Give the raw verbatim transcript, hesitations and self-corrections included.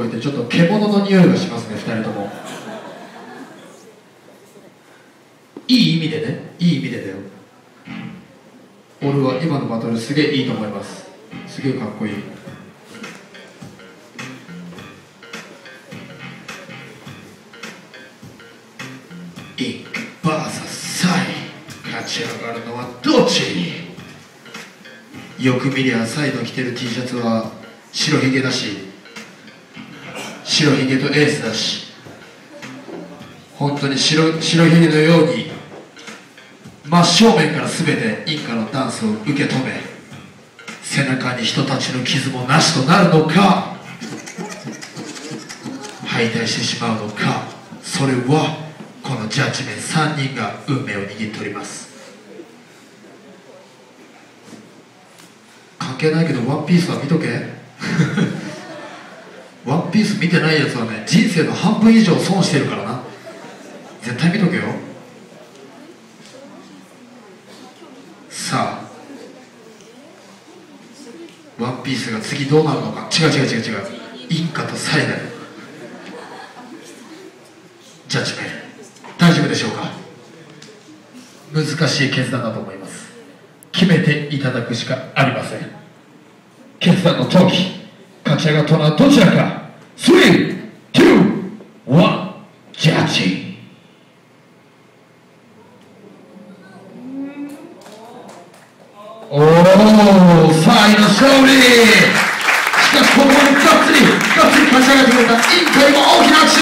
こえてちょっと獣の匂いがしますね、ふたりとも。いい意味でね、いい意味でだよ。俺は今のバトルすげえいいと思います。すげえかっこいい。インク ブイエス サイ、勝ち上がるのはどっち？よく見りゃサイの着てる T シャツは白ひげだし、白ひげとエースだし、本当に 白, 白ひげのように真正面から全てインカのダンスを受け止め、背中に人たちの傷もなしとなるのか、敗退してしまうのか、それはこのジャッジメンさんにんが運命を握っております。関係ないけどワンピースは見とけワンピース見てないやつはね、人生の半分以上損してるからな。絶対見とけよ。さあワンピースが次どうなるのか。違う違う違う違う、インカとサイだよ。ジャッジメン大丈夫でしょうか。難しい決断だと思います。決めていただくしかありません。決断の時、勝ち上がったのはどちらか。スリー、ツー、ワン、ジャッジ。おお、サイの勝利。しかしここにがっつりがっつり勝ち上がってくれたインカにも大きな拍手。